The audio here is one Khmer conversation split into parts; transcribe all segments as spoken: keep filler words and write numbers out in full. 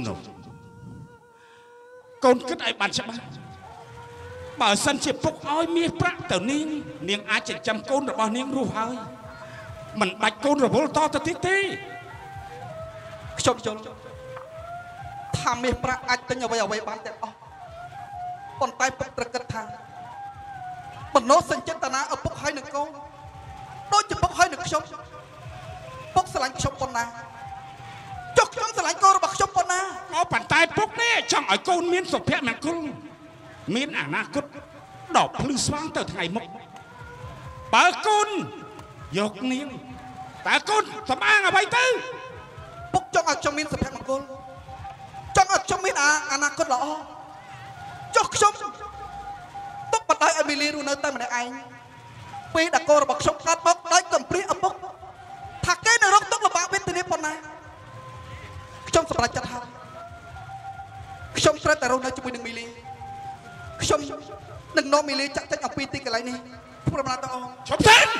นกกូនគិតឲ្យបានច្បាស់បើសិនជាពុកឲ្យមាសប្រាក់ទៅនាងនាងអាចចិញ្ចឹមកូនរបស់នាងរស់ហើយមិនបាច់កូនរវល់តទៅទៀតទេខ្ញុំយល់ថាមាសប្រាក់អាចទិញអ្វីអ្វីបានទាំងអស់ប៉ុន្តែពុកត្រូវគិតថាបណ្ណោសញ្ចេតនាឪពុកហើយនឹងកូនដូចជាពុកហើយនឹងខ្ញុំពុកស្រឡាញ់ខ្ញុំប៉ុណ្ណាចុះខ្ញុំស្រឡាញ់កូនរបស់ខ្ញុំប៉ុណ្ណាអូប៉ុន្តែពុកនេះចង់ឲ្យកូនមានសុភមង្គលមានអនាគតដ៏ភ្លឺស្វាងទៅថ្ងៃមុខបើកូនយកនាងតើកូនសម្អាងអ្វីទៅពុកចង់ឲ្យខ្ញុំមានសុភមង្គលចង់ឲ្យខ្ញុំមានអនាគតល្អចុះខ្ញុំទុកបដិឲ្យមីលីរស់នៅតែម្នាក់ឯងពេលដែលកូនរបស់ខ្ញុំកាត់មកដោយកំព្រាឪពុកថាគេនៅរកទុកលំបាកវេទនាប៉ុណ្ណាខ្ញុំសម្រេចចិត្តហើយខ្ញុំត្រូវតែរស់នៅជាមួយនឹងមីលីខ្ញុំនឹងនាំមីលីចាក់ចេញអំពីទីកន្លែងនេះព្រមណាទាំងអស់ឈប់សិន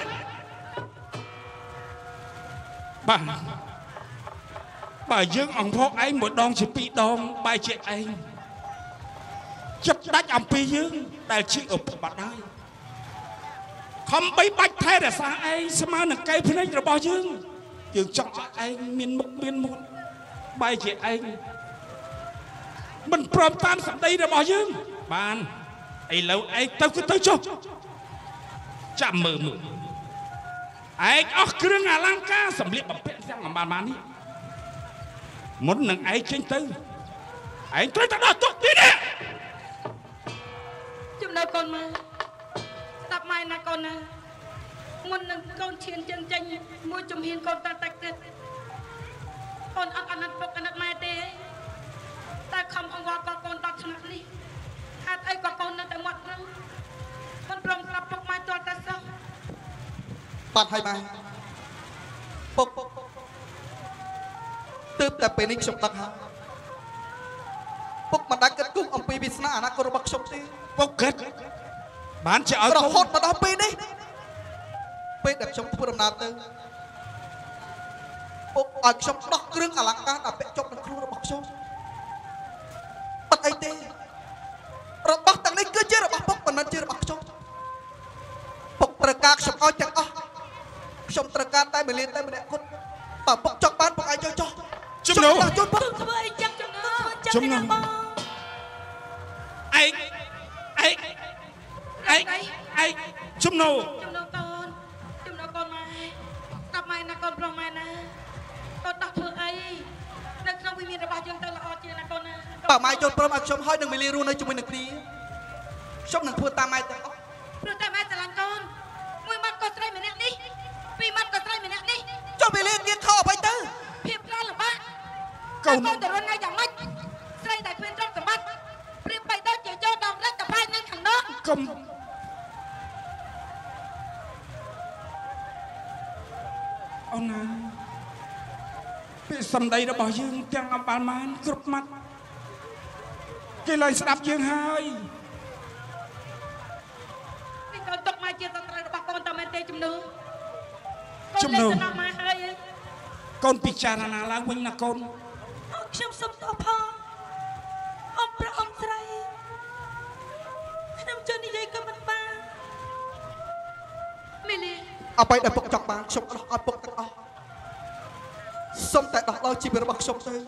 បាទបើយើងអង្គភកឯងមួយដងជាពីរដងបែរជាឯងចិត្តដាច់អំពីយើងដែលជាឪពុកម្ដាយខំបីបាច់ថែរក្សាឯងស្មើនឹងកែភ្នែករបស់យើងយើងចង់ឲ្យឯងមានមុខមានមាត់បែរជាឯងមិនព្រមតាមសម្ដីរបស់យើងបានឥឡូវឯងទៅគឺទៅចុះចាំមើលមើលឯងអស់គ្រឿងអលង្ការសម្លៀកបំពាក់ទាំងបានបាននេះមុននឹងឯងចេញទៅឯងត្រូវទៅដល់ទុកទីនេះចំណៅកូនមកស្ដាប់ម៉ែណាកូនណាមុននឹងកូនឈានជើងចេញមួយជំហានកូនតតែទៀតកូនអត់អាណិតពុកអាណិតម៉ែទេតែខំអង្វរក៏កូនដល់ឆ្នាំនេះហេតុអីក៏កូននៅតែមាត់នឹងមិនព្រមស្ដាប់ពុកម៉ែទាល់តែសោះបាត់ហើយម៉ែពុកទើបតែពេលនេះខ្ញុំដឹងហើយពុកមិនដាច់គិតគូរអំពីវាសនាអនាគតរបស់ខ្ញុំទេពុកគិតបានជាឲ្យរហូតមកដល់ពេលនេះពេលដែលខ្ញុំធ្វើដំណើរទៅពុកឲ្យខ្ញុំដោះគ្រឿងអលង្ការដែលពាក់ជាប់នឹងខ្លួនរបស់ខ្ញុំបាត់អីទេរបស់ទាំងនេះគឺជារបស់ពុកមិនមែនជារបស់ខ្ញុំពុកត្រូវការខ្ញុំឲ្យទាំងអស់ខ្ញុំត្រូវការតែមួយលានតែម្នាក់គត់បើពុកចង់បានពុកឲ្យចុះចុះជំនួសជន់ពុកធ្វើអីចឹងជំនួសជំនួសឯងឯងឯងឯងជំនួសជំនួសកូនជំនួសកូនម៉ែស្ដាប់ម៉ែណាកូនប្រុសម៉ែណាកូនដោះធ្វើអីនៅក្នុងវិមានរបស់យើងទៅល្អជាងណាកូនណាបើម៉ែយល់ព្រមឲ្យខ្ញុំឲ្យនឹងមីលីរស់នៅជាមួយនឹងគ្នាខ្ញុំនឹងធ្វើតាមម៉ែទាំងអស់ព្រោះតែម៉ែស្រឡាញ់កូនមួយម៉ាត់ក៏ស្រីម្នាក់នេះពីរម៉ាត់ក៏ស្រីម្នាក់នេះចុះមីលីមានខុសអ្វីទៅភាពផ្លាលំបាកកូនទៅរត់នៅយ៉ាងម៉េចស្រីតែគ្មានទ្រព្យសម្បត្តិព្រៀបបីដូចជាចូលដល់រឹកតផាយនៅខាងនោះកុំអូនណាពីសម្ដីរបស់យើងទាំងអបាលម៉ានគ្រប់ម៉ាត់គេឡើងស្ដាប់យើងហើយនេះកូនទុកមកជាសត្រូវរបស់កូនតើមែនទេជំនួសជំនួសកូនលេងទៅមកហើយកូនពិចារណាឡើងវិញណាកូនខ្ញុំសុំទោសផងអ៊ំប្រអ៊ំស្រីខ្ញុំជឿនិយាយក៏មិនបានមីលីអ្វីដែលពុកចង់បានខ្ញុំដោះឲ្យពុកទាំងអស់សុំតែដោះដល់ជីវិតរបស់ខ្ញុំទៅ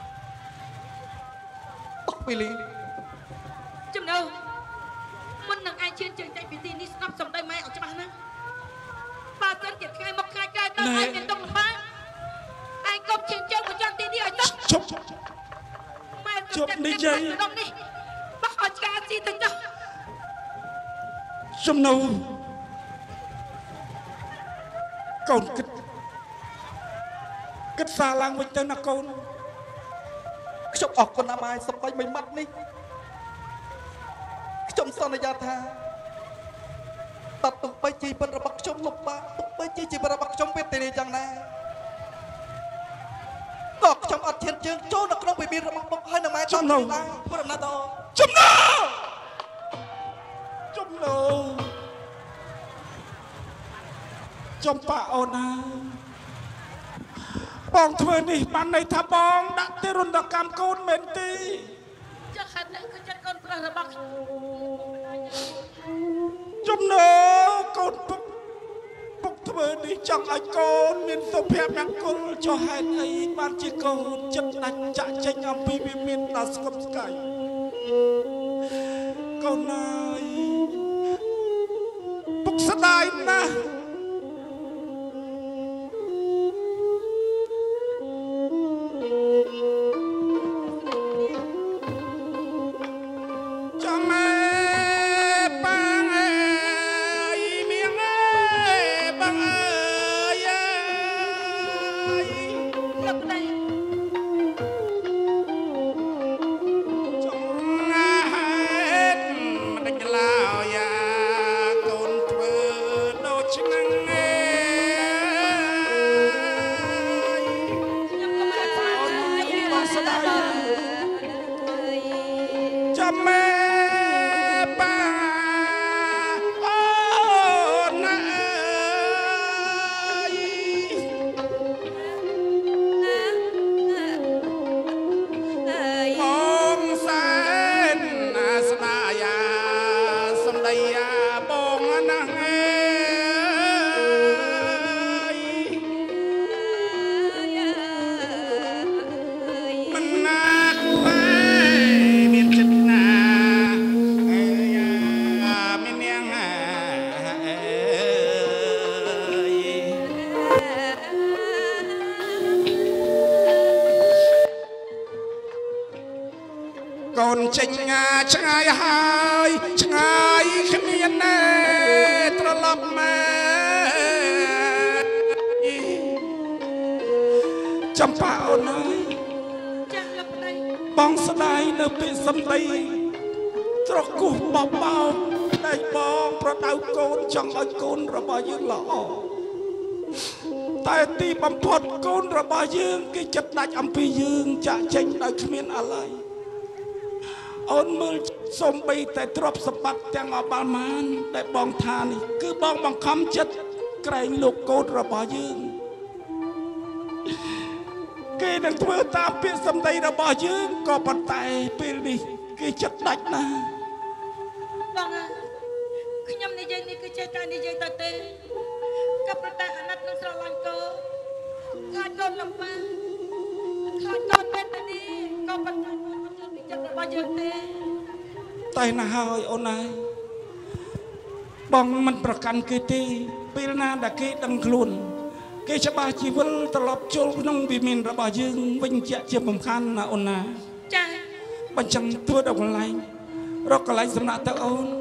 ពុកមីលីជំនួសមុននឹងឯងឈានជើងចេញពីទីនេះស្ដាប់សំដីម៉ែឲ្យច្បាស់ណាបើសិនជាថ្ងៃមកថ្ងៃក្រោយទៅឯងមានទុកលំបាកឯងកុំឈានជើងមកចាំទីនេះឲ្យទៅជប់ម៉ែជប់និយាយនេះបោះឲ្យឆ្កាស៊ីទៅចុះជំនួសកូនគិតគិតសារឡើងវិញទៅណាកូនខ្ញុំអរគុណណាស់ម៉ែសម្ដីមិនម៉ាត់នេះខ្ញុំសន្យាថាតើទុកបីជីវិតរបស់ខ្ញុំលំបាកទុកបីជីវិតរបស់ខ្ញុំពេលទីនេះយ៉ាងណាក៏ខ្ញុំអត់ឈានជើងចូលនៅក្នុងវិមានរបស់ពុកហើយនៅម៉ែចំនួនព្រមណាតចំនួនចំនួនចំប៉ាអូនណាបងធ្វើនេះបានន័យថាបងដាក់ទេរុនតកម្មកូនមែនទេចាស់ខាត់នេះគឺចិត្តកូនប្រុសរបស់ចំណោកូនពុកពុកធ្វើនេះចង់ឲ្យកូនមានសុភមង្គលចុះហេតុអីបានជាកូនចិត្តដាច់ចាក់ចេញអំពីវិមានដល់ស្គប់ស្កាយកូនណាយពុកស្ដាយណាស់ចេញងាឆ្ងាយហើយឆ្ងាយគ្មានណែត្រឡប់មកចំប៉ាអូនហើយចាស់លោកប្តីបងស្ដាយនៅពាក្យសម្ដីត្រគោះបបោកតែបងប្រដៅកូនចង់ឲ្យកូនរបស់យើងល្អតែទីបំផុតកូនរបស់យើងគេចិត្តដាច់អំពីយើងចាក់ចេញដោយគ្មានអាឡ័យអូនមើលសំបីតែទ្រព្យសម្បត្តិទាំងអបាលមានដែលបងថានេះគឺបងបង្ខំចិត្តក្រែងលោកកូនរបស់យើងគេនឹងធ្វើតាមពាក្យសម្ដីរបស់យើងក៏ប៉ុន្តែពេលនេះគេចិត្តដាច់ណាស់បងខ្ញុំនិយាយនេះគឺចេះតែនិយាយទៅទេក៏ប្រតែអាណិតនឹងស្រឡាញ់កូនខ្លាចកូនលំបាកខ្លាចកូនបែបនេះក៏ប៉ុន្តែចិត្តរបស់យើងទេតែណាហើយអូនណាយបងមិនប្រកាន់គេទេពេលណាដែលគេដឹងខ្លួនគេច្បាស់ជីវិលត្រឡប់ចូលក្នុងវិមានរបស់យើងវិញជាជាសំខាន់ណាអូនណាចាបញ្ចឹងធ្វើដល់កន្លែងរកកន្លែងសំណាក់ទៅអូន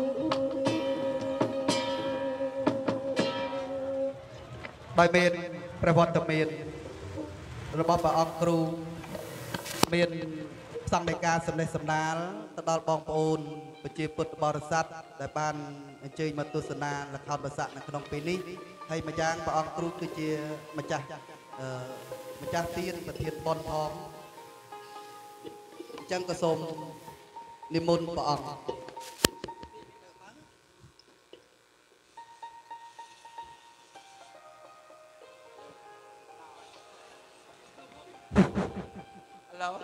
ដោយមានព្រះវត្តមានរបស់ព្រះអង្គគ្រូមានសង្ឃដីកាសម្លេះសម្ដាលទៅដល់បងប្អូនប្រជាពុទ្ធបរិស័ទដែលបានអញ្ជើញមកទស្សនាល្ខោនបាសាក់នៅក្នុងពេលនេះហើយម្យ៉ាងព្រះអង្គគ្រូគឺជាម្ចាស់អឺម្ចាស់ទានប្រធានបុណ្យផងអញ្ចឹងក៏សូមនិមន្តព្រះអង្គឡូ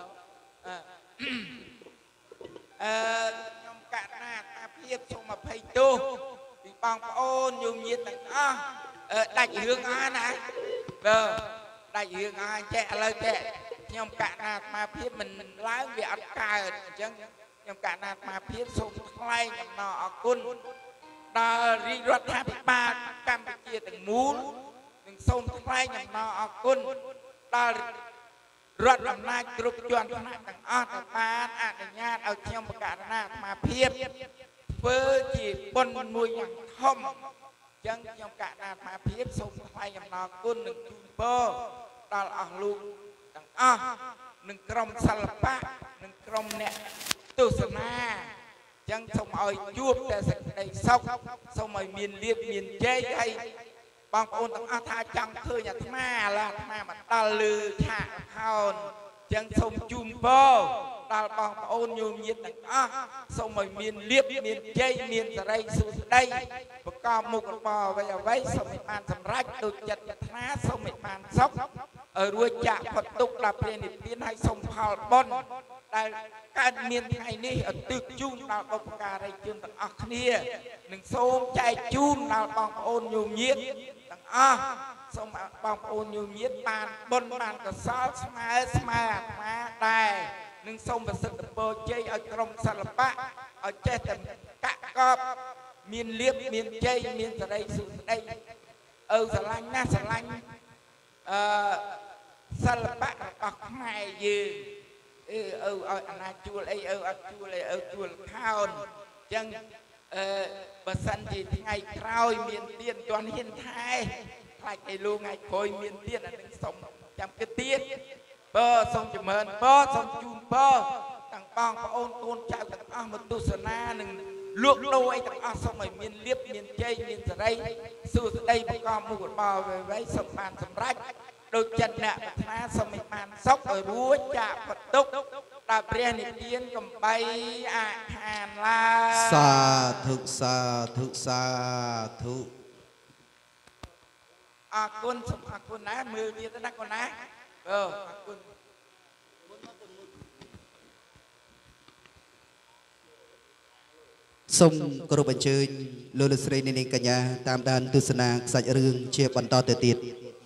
អឺខ្ញុំកណាតាភាពសូមអភ័យទោសពីបងប្អូនញោមញាតិទាំងអស់អឺដាច់រឿងអស់ណាបើដាច់រឿងអស់ចេះឥឡូវចេះខ្ញុំកណាតាភាពមិនឡើងវាអត់កើតអញ្ចឹងខ្ញុំកណាតាភាពសូមថ្លែងអំណរអគុណដល់រាជរដ្ឋាភិបាលកម្ពុជាទាំងមូលនិងសូមថ្លែងអំណរអគុណដល់រដ្ឋអំណាចគ្រប់ជាន់ថ្នាក់ទាំងអស់ដែលបានអនុញ្ញាតឲ្យខ្ញុំបកករណាអាត្មាភាពធ្វើជាបុណ្យមួយយ៉ាងធំអញ្ចឹងខ្ញុំកណាអាត្មាភាពសូមថ្លែងអំណរគុណនិងជូនពរដល់អស់លោកទាំងអស់និងក្រុមសិល្បៈនិងក្រុមអ្នកទស្សនាអញ្ចឹងសូមឲ្យជួបតែសេចក្តីសុខសូមឲ្យមានលាភមានជ័យហើយបងប្អូនទាំងអស់ថាចង់ឃើញអាត្មាឥឡូវអាត្មាមកដល់លើឆាកហោនអញ្ចឹងសូមជូនពរដល់បងប្អូនញោមញាតិទាំងអស់សូមឲ្យមានលាភមានជ័យមានសិរីសួស្តីប្រកបមុខរបរអ្វីអ្វីសូមឲ្យបានសម្រេចដូចចិត្តប្រាថ្នាសូមឲ្យបានសុខរួចចាក់ផុតទុកដល់ព្រះនិព្វានហើយសូមផលបុណ្យដែលកើតមានថ្ងៃនេះឧទ្ទិសជូនដល់បុព្វការីជនទាំងអស់គ្នានិងសូមចែកជូនដល់បងប្អូនញោមញាតិទាំងអស់សូមបងប្អូនញោមញាតិបានបុណ្យបានកុសលស្មើស្មើអាត្មាដែរនិងសូមប្រសិទ្ធពរជ័យឲ្យក្រុមសិល្បៈឲ្យចេះតែកាក់កបមានលៀបមានជ័យមានសេរីសុខស្ដីអើស្រឡាញ់ណាស់ស្រឡាញ់អឺសិល្បៈរបស់ខ្មែរយើងអឺអើឲ្យអាណាជួលអីអើអត់ជួលអីអើជួលខោនអញ្ចឹងអឺបើសិនជាថ្ងៃក្រោយមានទៀតទាន់ហ៊ានថែខ្លាចឯលោកថ្ងៃក្រោយមានទៀតអានឹងសុំចាំគិតទៀតបើសូមចម្រើនបើសូមជូនបើទាំងបងប្អូនកូនចៅទាំងអស់មកទស្សនានិងលក់ដូរអីទាំងអស់សូមឲ្យមានលៀបមានជ័យមានសេរីសុខស្ដីប្រកបមុខរបរអ្វីៗសូមបានសម្រេចដូចចិត្តអ្នកប្រាថ្នាសូមឲ្យបានសុខឲ្យរួចចាកបន្ទុកដល់ព្រះនិព្វានកំបីអខានឡើយសាធុសាធុសាធុអរគុណសូមអរគុណណាមើលទៀតណាកូនណាអឺអរគុណសូមគោរពអញ្ជើញលោកលោកស្រីនាងកញ្ញាតាមដានទស្សនាខ្សាច់រឿងជាបន្តទៅទៀត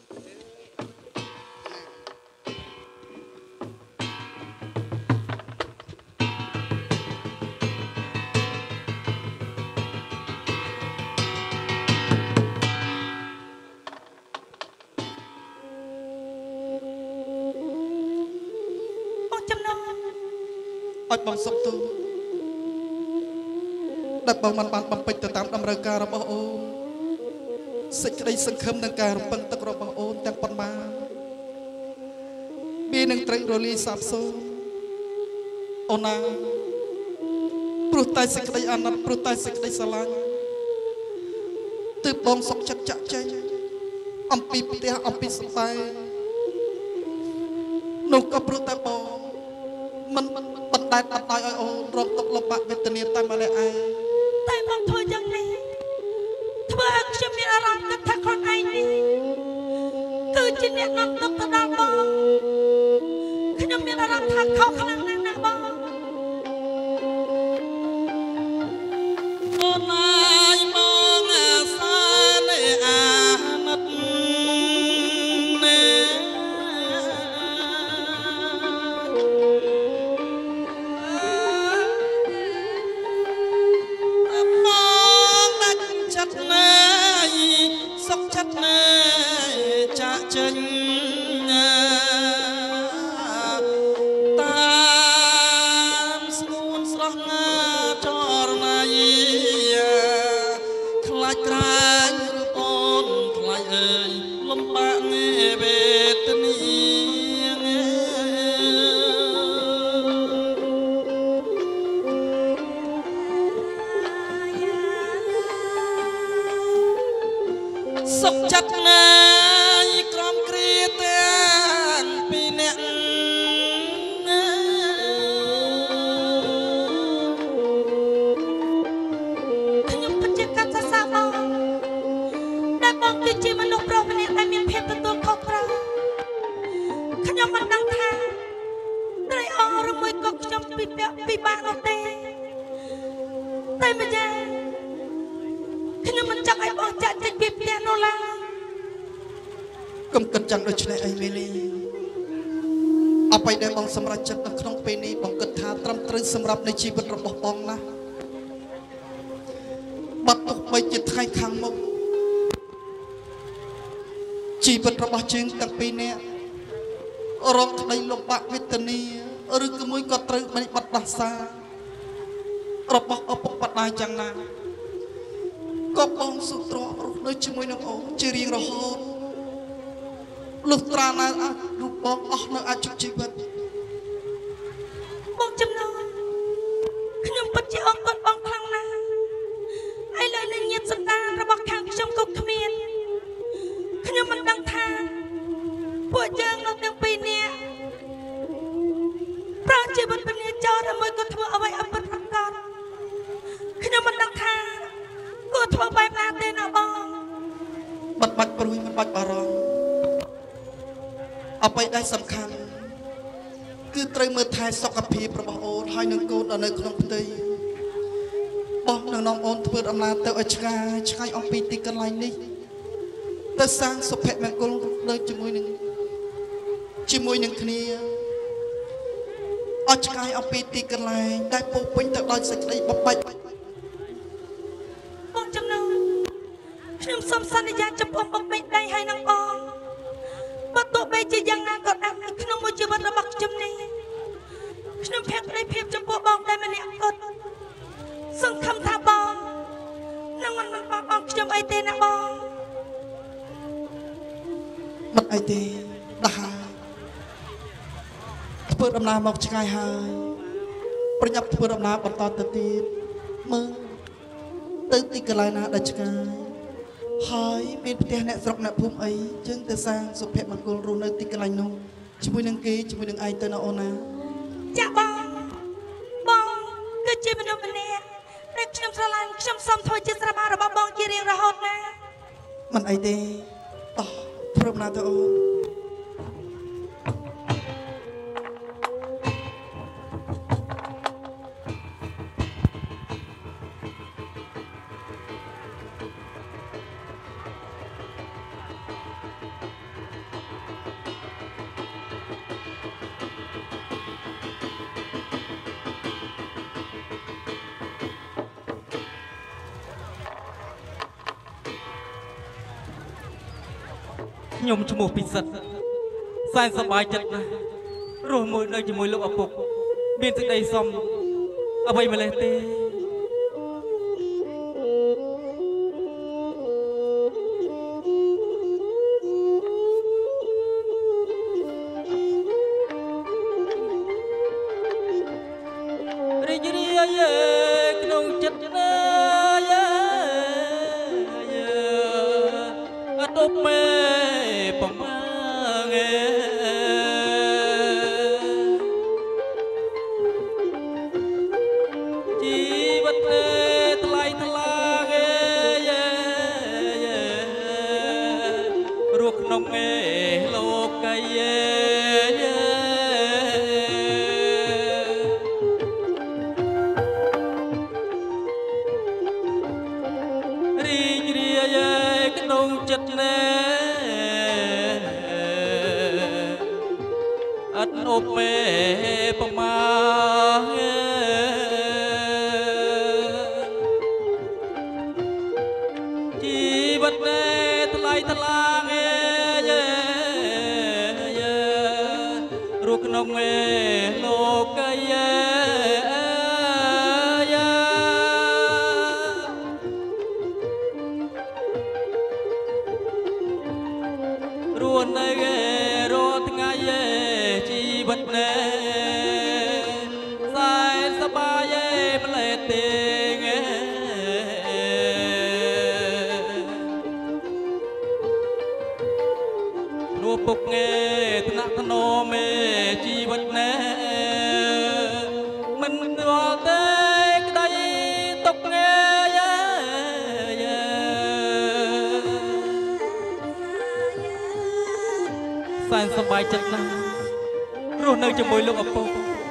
ឲ្យបងសុំទូដែលបងមិនបានបំពេញទៅតាមតម្រូវការរបស់អូនសេចក្តីសង្ឃឹមនឹងការរំពឹងទឹករបស់អូនទាំងប៉ុន្មានវានឹងត្រូវរលាយសាបសូន្យអូនណាព្រោះតែសេចក្តីអាណិតព្រោះតែសេចក្តីស្រឡាញ់ទើបបងសុខចិត្តចាក់ចែងអំពីផ្ទះអំពីស្បែកនោះក៏ព្រោះតែបងមិនបណ្ដែតបណ្ដោយឲ្យអូនរងទុក្ខលំបាកវេទនាតែម្នាក់ឯងតែបងធ្វើយ៉ាងនេះធ្វើឲ្យខ្ញុំមានអារម្មណ៍ថាខ្លួនឯងនេះគឺជាអ្នកនាំទុកទៅដល់បងខ្ញុំមានអារម្មណ៍ថាខុសខ្លាំងណាស់ណាបងអូនអាយបងអាសានៃអាណិតណាចិត្តណាចាក់ចេញតាមស្ងួនស្រស់ណាចរណៃខ្លាចក្រែងរូបអូនខ្លាចអើយលំបាកវេទនាសុខចិត្តណាយក្រំគ្រាទាំងពីរនាក់ខ្ញុំពិតជាកាត់សរសើរបងដែលបងគឺជាមនុស្សប្រុសម្នាក់ដែលមានភាពទទួលខុសត្រូវខ្ញុំមិនដឹងថាត្រៃអរឬមួយក៏ខ្ញុំពិបាកពិបាកនោះទេតែម្យ៉ាងខ្ញុំមិនចង់ឲ្យបងចាក់ចេញពីផ្ទះនោះឡើយកុំគិតចាំដូចនេះអីមីលីអបិយដែលបងសម្រេចចិត្តនៅក្នុងពេលនេះបងគិតថាត្រឹមត្រូវសម្រាប់នៃជីវិតរបស់បងណាបាត់ទុកបីជាថ្ងៃខាងមុខជីវិតរបស់ជើងទាំងពីរនាក់រងក្តីលំបាកវេទនាឬក៏មួយក៏ត្រូវបាត់ដោះសាររបស់ឪពុកម្ដាយយ៉ាងណាក៏បងសុត្ររស់នៅជាមួយនឹងអូនជារៀងរហូតលុះត្រាណារូបបងអស់នៅអាយុជីវិតបងចំណងខ្ញុំពិតជាអរគុណបងខ្លាំងណាស់ហើយលើនឹងញាតិសន្តានរបស់ខាងខ្ញុំក៏គ្មានខ្ញុំមិនដឹងថាពួកយើងនៅទាំងពីរនាក់ប្រើជីវិតពញាចោលឬមួយក៏ធ្វើអ្វីអពិតប្រាកដខ្ញុំមិនដឹងថាគួរធ្វើបែបណាទេណាបងបាត់បាច់ព្រួយមិនបាច់បារម្ភអ្វីដែលសំខាន់គឺត្រូវមើលថែសុខភាពរបស់អូនហើយនឹងកូនដល់នៅក្នុងផ្ទៃបងនឹងនាំអូនធ្វើដំណើរទៅឲ្យឆ្ងាយឆ្ងាយអំពីទីកន្លែងនេះទៅសាងសុភមង្គលដូចជាមួយនឹងជាមួយនឹងគ្នាអត់ឆ្ងាយអំពីទីកន្លែងដែលពោពេញទៅដោយសេចក្តីបំបាច់បងចំណងខ្ញុំសូមសន្យាចំពោះបងបេដៃហើយនឹងបងបើទោះបីជាយ៉ាងណាក៏តាមនៅក្នុងមួយជីវិតរបស់ខ្ញុំនេះខ្ញុំភ័ក្រភាពចំពោះបងតែម្នាក់គត់សង្ឃឹមថាបងនឹងមិនបោះបង់ខ្ញុំអីទេណាបងមិនអីទេដាស់ធ្វើដំណើរមកឆ្ងាយហើយប្រញាប់ធ្វើដំណើរបន្តទៅទៀតមើលទៅទីកន្លែងណាដែលឆ្ងាយហើយមានផ្ទះអ្នកស្រុកអ្នកភូមិអីយើងទៅសាងសុភមង្គលរស់នៅទីកន្លែងនោះជាមួយនឹងគេជាមួយនឹងឯងទៅណាអូនណាចាបងបងគឺជាមនុស្សម្នាក់ដែលខ្ញុំស្រឡាញ់ខ្ញុំសូមធ្វើជាស្រមោលរបស់បងជារៀងរហូតណាមិនអីទេតោះធ្វើដំណើរទៅអូនខ្ញុំឈ្មោះពិសិដ្ឋសែនសប្បាយចិត្តណាស់រស់មួយនៅជាមួយលោកឪពុកមានសេចក្តីសុំអ្វីម្លេះទេរីករាយក្នុងចិត្តណាអត់ទៅមេសែនសប្បាយចិត្តណាស់រស់នៅជាមួយលោកឪពុក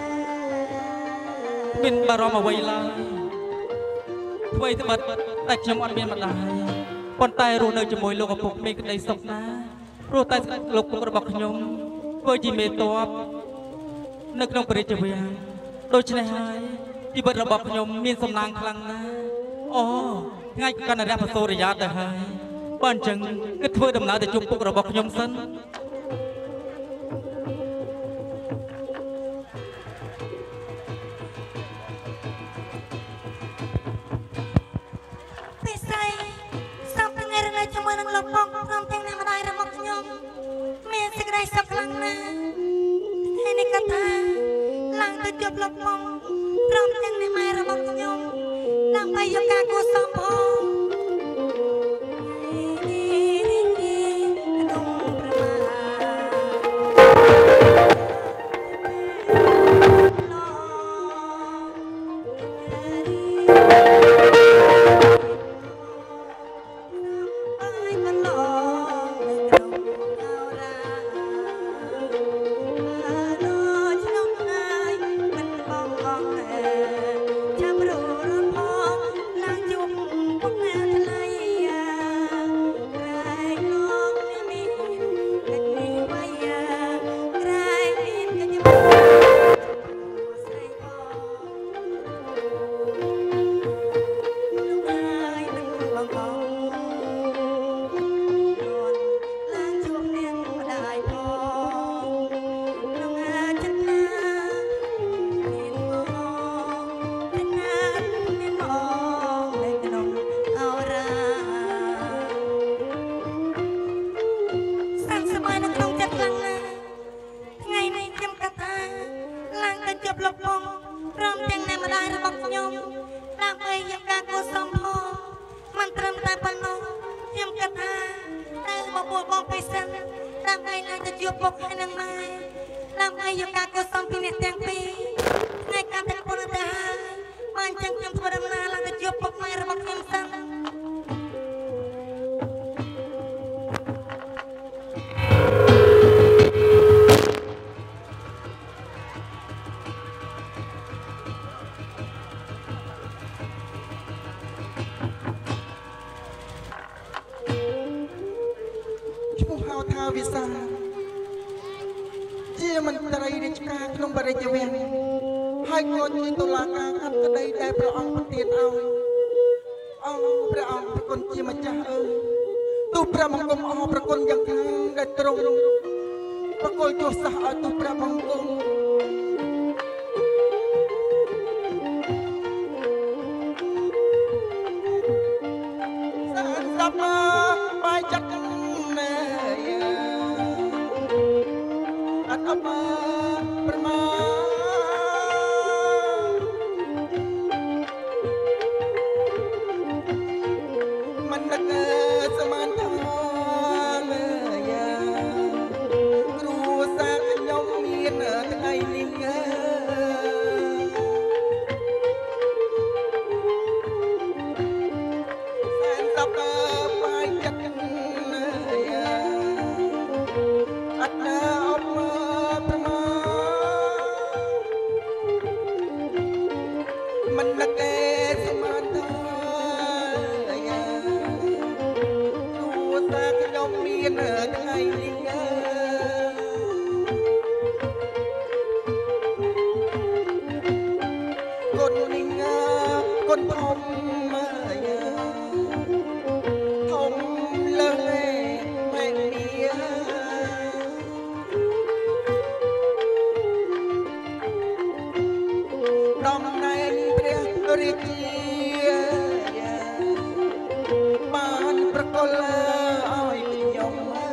មានបារម្ភអ្វីឡើយអ្វីត្បិតតែខ្ញុំអត់មានម្ដាយប៉ុន្តែរស់នៅជាមួយលោកឪពុកមានក្តីសុខណាស់ព្រោះតែលោកឪពុករបស់ខ្ញុំធ្វើជាមេតបនៅក្នុងព្រះរាជវាំងដូច្នេះហើយជីវិតរបស់ខ្ញុំមានសំណាងខ្លាំងណាស់អូថ្ងៃកណ្ដាលព្រះសូរិយាទៅហើយបើអញ្ចឹងគិតធ្វើដំណើរទៅជួបពុករបស់ខ្ញុំសិនជាមួយនឹងលោកបងព្រមទាំងអ្នកម្ដាយរបស់ខ្ញុំមានសេចក្តីសុខខ្លាំងណាស់ថ្ងៃនេះក៏ថាឡើងទៅជួបលោកបងព្រមទាំងអ្នកម៉ែរបស់ខ្ញុំដើម្បីយកការគួរសមផងម្ដាយរបស់ខ្ញុំដើម្បីយកការកូនសំផងមិនត្រឹមតែប៉ុណ្ណោះខ្ញុំគិតថាត្រូវបបួលបងពិសិដ្ឋដើម្បីឡើងទៅជួបពុកហើយនឹងម៉ែដើម្បីយកការកូនសំពីអ្នកទាំងពីរថ្ងៃកាន់តែប៉ុណ្ណឹងទៅហើយបានចឹងខ្ញុំធ្វើដំណើរឡើងទៅជួបពុកម៉ែរបស់ខ្ញុំសិនវិសាជាមន្ត្រីរាជការក្នុងបរិយាវេនហើយក៏ជាតុលាការកាត់ក្តីដែលព្រះអង្គប្រទានឲ្យអង្គព្រះអង្គប្រគុណជាម្ចាស់អើយទូព្រះបង្គំអរប្រគុណយ៉ាងខ្លាំងដែលទ្រង់ប្រគល់ទោសឲ្យទូព្រះបង្គំសានសាប់បាយចាត់អបប្រមាមិនដឹកសមានថាគ្រូសាខ្ញុំមានថ្ងៃនេះសែនតបបាយចិត្តអត់ណាមិនដឹកទេសមានថាគ្រូសាខ្ញុំមានថ្ងៃនេះគុណនេះគុណធំធំលើម៉ែមាដំណែងព្រះរាជាបានប្រគល់ឲ្យខ្ញុំ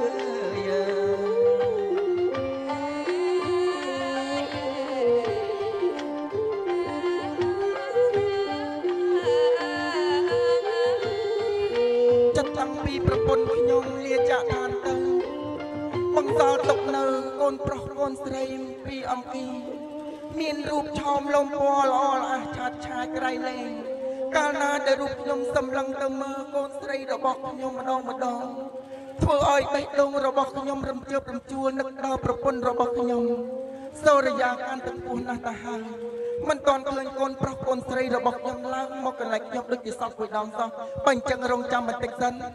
ចិត្តតាំងពីប្រពន្ធខ្ញុំលាចាកឋានទៅបង្សល់ទុកនៅកូនប្រុសកូនស្រីពីអង្គីមានរូបឆោមលំពណ៌ល្អល្អឆាតឆាយក្រៃលែងកាលណាដែលរូបខ្ញុំសម្លឹងទៅមើលកូនស្រីរបស់ខ្ញុំម្ដងម្ដងធ្វើឲ្យបេះដូងរបស់ខ្ញុំរំជើបរំជួលនឹកដល់ប្រពន្ធរបស់ខ្ញុំសូរិយាកាន់ទឹកពោះណាស់ទៅហើយមិនទាន់ឃើញកូនប្រុសកូនស្រីរបស់ខ្ញុំឡើងមកកន្លែងខ្ញុំដូចជាសពមួយដងសោះបើអញ្ចឹងរងចាំបន្តិចសិន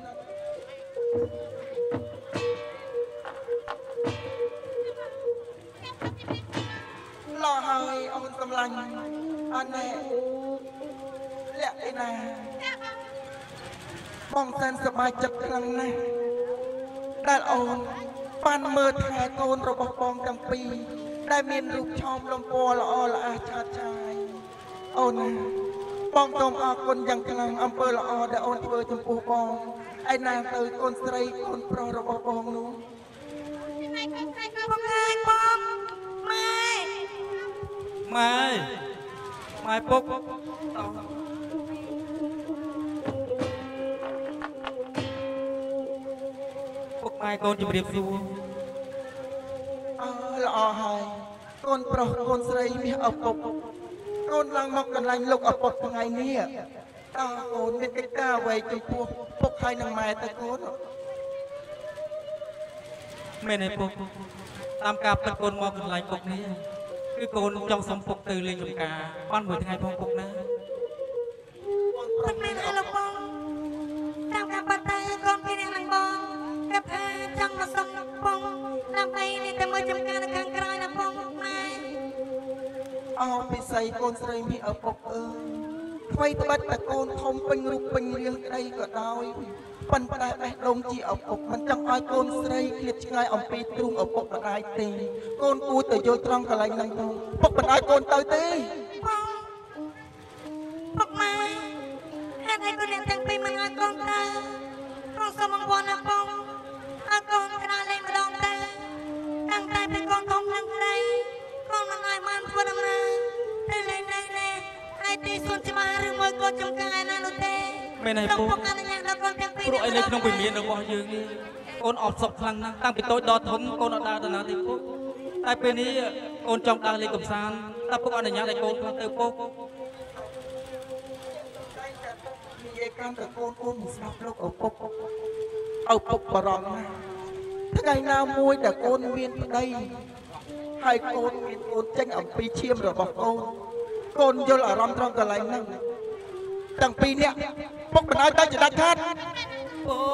ឡោះហើយអូនសម្លាញ់អាណែលាក់ឯណាបងសែនសប្បាយចិត្តខ្លាំងណាស់ដែលអូនបានមើលថែកូនរបស់បងទាំងពីរដែលមានរូបឆោមលំពណ៌ល្អល្អឆាតឆាយអូនណាបងសូមអរគុណយ៉ាងខ្លាំងអំពើល្អដែលអូនធ្វើចំពោះបងឯណាទៅកូនស្រីកូនប្រុសរបស់បងនោះថ្ងៃកូនស្រីកូនបងម៉ែម៉ែម៉ែពុកពុកម៉ែកូនជម្រាបសួរអើល្អហើយកូនប្រុសកូនស្រីមាសឪពុកកូនឡើងមកកន្លែងលោកឪពុកថ្ងៃនេះតើកូនមានកិច្ចការអ្វីចំពោះពុកហើយនឹងម៉ែទៅកូនមែនទេពុកតាមការពិតកូនមកកន្លែងពុកនេះគឺកូនចង់សុំពុកទៅលេងចំការបានមួយថ្ងៃផងពុកណាពុកមែនហើយលោកបងតាមការពិតទៅកូនពីអ្នកនឹងបងគេថាចង់មកសុំបងដើម្បីនេះតែមើលចំការនៅខាងក្រោយណាបងម៉ែអោពិសីកូនស្រីមាសឪពុកអើយថ្មីត្បិតតែកូនធំពេញរូបពេញរាងក្តីក៏ដោយប៉ុន្តែបេះដូងជាឪពុកមិនចង់ឲ្យកូនស្រីឃ្លាតឆ្ងាយអំពីទ្រូងឪពុកម្ដាយទេកូនគួរតែយល់ត្រង់កន្លែងហ្នឹងទៅពុកមិនឲ្យកូនទៅទេពុកម៉ែហេតុអីកូនអ្នកទាំងពីរមិនឲ្យកូនទៅកូនសូមអង្វរណាបងឲ្យកូនក្រាលេងម្ដងទៅតាំងតែពីកូនធំនឹងក្ដីកូនមិនឲ្យបានធ្វើដំណើរទៅលេងនៅនេះទីសួនច្បារឬមួយក៏ចំការឯណានោះទេមែនហើយពូពុកអនុញ្ញាតដល់កូនទាំងពីរព្រោះឯនៅក្នុងវិមានរបស់យើងនេះកូនអត់សុខខ្លាំងណាស់តាំងពីតូចដល់ធំកូនអត់ដើរទៅណាទេពុកតែពេលនេះកូនចង់ដើរលេងកម្សាន្តតែពុកអនុញ្ញាតឲ្យកូនខ្លះទៅពុកនិយាយកាន់តែកូនកូនមិនស្ដាប់លោកឪពុកឪពុកបារម្ភណាស់ថ្ងៃណាមួយដែលកូនមានប្តីហើយកូនមានកូនចេញអំពីឈាមរបស់កូនកូនយល់អារម្មណ៍ត្រង់កន្លែងហ្នឹងទាំងពីរនាក់ពុកមិនឲ្យទៅជាដាច់ខាតពុក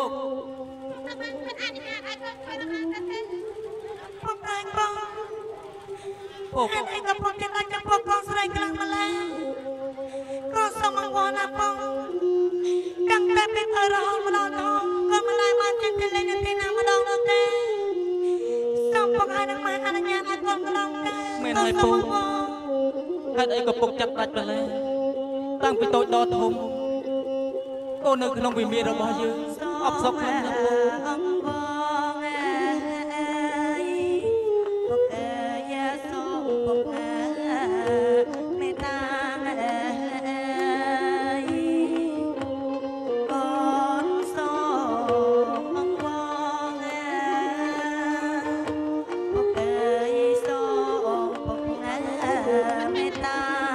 ពុកឯងបងពុកហេតុអីក៏ពុកចិត្តឲ្យចំពោះកូនស្រីខ្លាំងម្ល៉េះក៏សូមអង្វរណាបងតាំងតែពេលឲ្យរហូតម្ដងធំក៏មិនឡាយបានចិត្តទៅលេងនៅទីណាម្ដងនោះទេសូមពុកឲ្យនឹងមកអនុញ្ញាតឲ្យកូនកន្លងទៅមែនហើយពុកហេតុអីក៏ពុកចាប់ដាច់ម្ល៉េះតាំងពីតូចដល់ធំកូននៅក្នុងវិមានរបស់យើងអត់សុខខ្លាំងណាស់ពុកអង្វរអើយពុកអើយសូមពុកអើយមេត្តាអើយកូនសូមអង្វរអើយពុកអើយសូមពុកអើយមេត្តា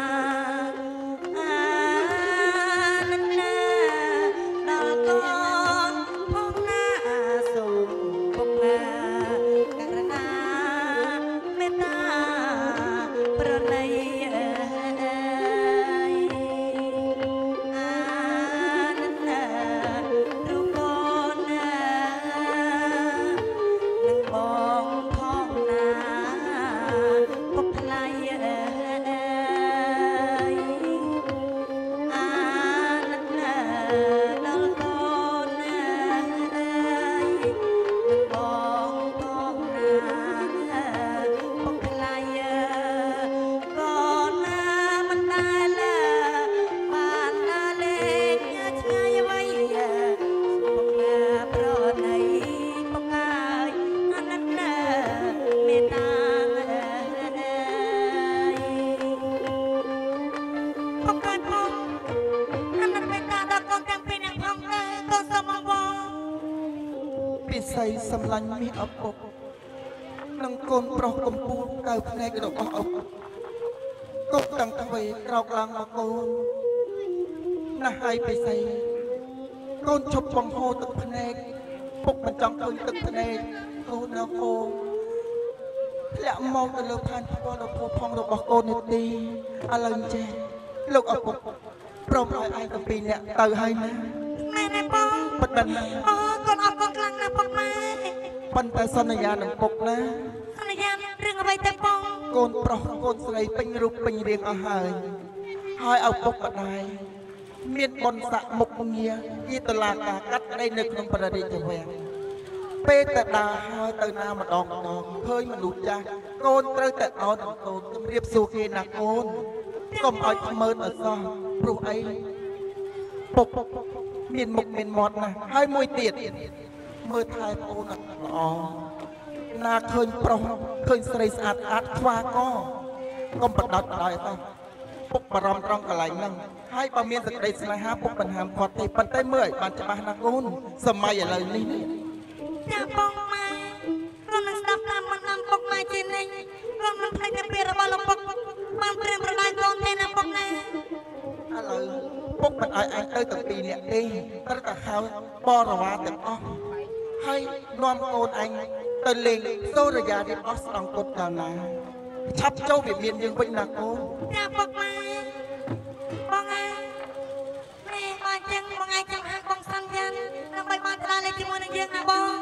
សម្លាញ់មាសឪពុកនឹងកូនប្រុសកំពូលកៅភ្នែករបស់ឪពុកកុកទាំងទ្វេក្រោកឡើងមកកូនណាស់ហើយបិសីកូនឈប់បង្ហូរទឹកភ្នែកពុកមិនចង់ឃើញទឹកភ្នែកកូននៅកូនធ្លាក់មកទៅលើផែនផ្ទាល់របស់ផងរបស់កូននេះទីឥឡូវចេះលោកឪពុកព្រមឲ្យឯងទាំងពីរនាក់ទៅហើយណាណែណែបងប៉ុណ្ណឹងអូកូនអរគុណខ្លាំងណាស់ពុកម៉ែប៉ុន្តែសន្យានឹងពុកណាសន្យារឿងអ្វីទៅបងកូនប្រុសកូនស្រីពេញរូបពេញរាងអស់ហើយហើយឪពុកម្ដាយមានបុណ្យស័ក្តិមុខងារជាតុលាការកាត់ក្តីនៅក្នុងព្រះរាជវាំងពេលតែដើរហើយទៅណាម្ដងម្ដងឃើញមនុស្សចាស់កូនត្រូវតែអោនកូនជម្រាបសួរគេណាកូនកុំឲ្យខ្មើនអសោះព្រោះអីពុកមានមុខមានមាត់ណាស់ហើយមួយទៀតមើលថែប្អូនល្អណាឃើញប្រុសឃើញស្រីស្អាតស្អាតខ្វាកកុំបដិបដោយអស់ពុកបារម្ភត្រង់កន្លែងហ្នឹងហើយបើមានសេចក្តីស្នេហាពុកមិនហាមឃាត់ទេប៉ុន្តែមើលឲ្យបានច្បាស់ណាស់កូនសម័យឥឡូវនេះចាបងម៉ែកូននឹងស្ដាប់តាមមិនដល់ពុកម៉ែជានិញកូននឹងផ្លេចទៅពីរបស់លោកពុកបានព្រាមប្រដៅកូនទេណាពុកណាឥឡូវពុកមិនឲ្យឯងទៅទាំងពីរនាក់ទេត្រូវតែហៅបរិវារទាំងអស់ហើយនាំកូនឯងទៅលេងសូរិយារៀបអស់ស្ដង់គុតកាលណាឆាប់ចូលវិមានយើងវិញណាកូនចាពុកម៉ែបងអើនេះបានចឹងបងឯងចាំហាងបងសាន់យ៉ានដើម្បីបានឆ្លើយលេខជាមួយនឹងយើងណាបង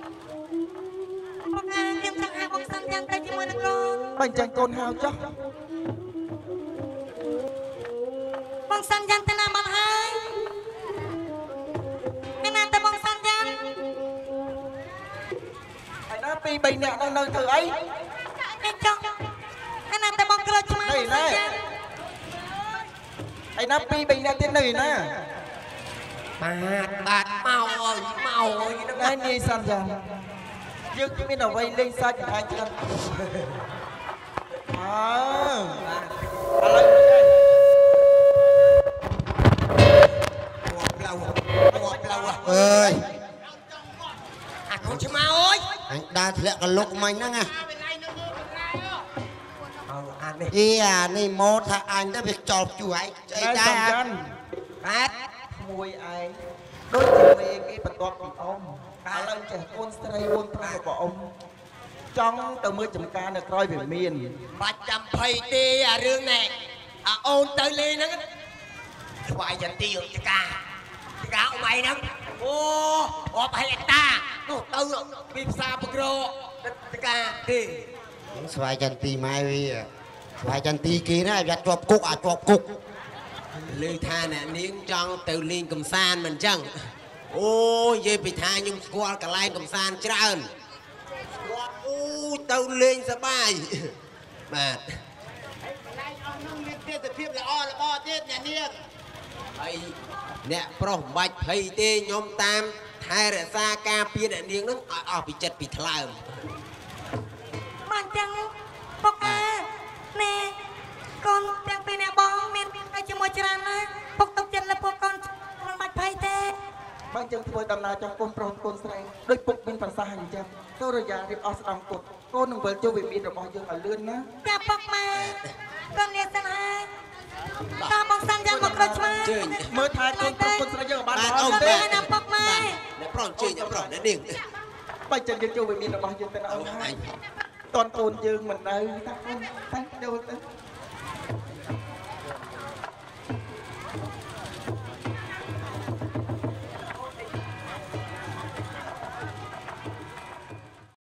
បងឯងខ្ញុំចង់ហាងបងសាន់យ៉ានទៅជាមួយនឹងកូនបើអញ្ចឹងកូនហៅចុះបងសាន់យ៉ានទៅណាមកហើយឯណាទៅបងសាន់យ៉ានហើយណាពីរបីនាក់នៅនៅធ្វើអីឯចុះឯណាទៅបងក្រូចឆ្មាបងសាន់យ៉ានហើយណាពីរបីនាក់ទៀតនៅឯណាបាទបាទមកអើយមកអើយណែនាយសាន់យ៉ាយើងមានអ្វីលេងសាច់ខាងច្រើនអើឥឡូវធ្លាក់កលុកមិញហ្នឹងណាអោអានេះអីអានេះម៉ូថាអញទៅវាចោលជួឯងអីតែដែសំរខាន់បាទមួយឯងដូចជាមេគេបន្ទាប់ពីអ៊ំឥឡូវចេះកូនស្រីអូនប្រុសរបស់អ៊ំចង់ទៅមើលចំការនៅក្រោយវាមានបាច់ចាំភ័យទេអារឿងនេះអាអូនទៅលេងហ្នឹងស្វាយចន្ទីចកាចកាអ៊ំឯហ្នឹងអូអបហេតុតានោះទៅពីផ្សារប្រក្រចកាទេស្វាយចន្ទីម៉ែវាស្វាយចន្ទីគេណាវាជាប់គុកអាចជាប់គុកលើថាអ្នកនាងចង់ទៅលេងកំសាន្តមិនចឹងអូនិយាយពីថាខ្ញុំស្គាល់កន្លែងកំសាន្តច្រើនស្គាល់អូទៅលេងសប្បាយបាទមានទេសភាពល្អល្អទៀតអ្នកនាងហើយអ្នកប្រុសមិនបាច់ភ័យទេខ្ញុំតាមថែរក្សាការពារអ្នកនាងនឹងឲ្យអស់ពីចិត្តពីថ្លើមបានចឹងពុកអាណែកូនទាំងពីរអ្នកបងមានតែជាមួយច្រើនណាស់ពុកទុកចិត្តលើពួកកូនមិនបាច់ភ័យទេបើអញ្ចឹងធ្វើដំណើរចុះកូនប្រុសកូនស្រីដូចពុកមានប្រសាសន៍អញ្ចឹងទៅរយ៉ារៀបអស់ស្ដងពុតកូននឹងវិលចូលវិមានរបស់យើងឲ្យលឿនណាចាពុកម៉ែកូននេះសិនហើយតាមបងសាំយ៉ាងមកក្រូចឆ្មាជើញមើលថែកូនប្រុសកូនស្រីយើងឲ្យបានបាទល្អអូនទេទេណាពុកម៉ែអ្នកប្រុសជើញអ្នកប្រុសអ្នកនាងបើអញ្ចឹងយើងចូលវិមានរបស់យើងទៅណាអូនហើយតន់កូនយើងមិននៅតាកូនតាចូលទៅ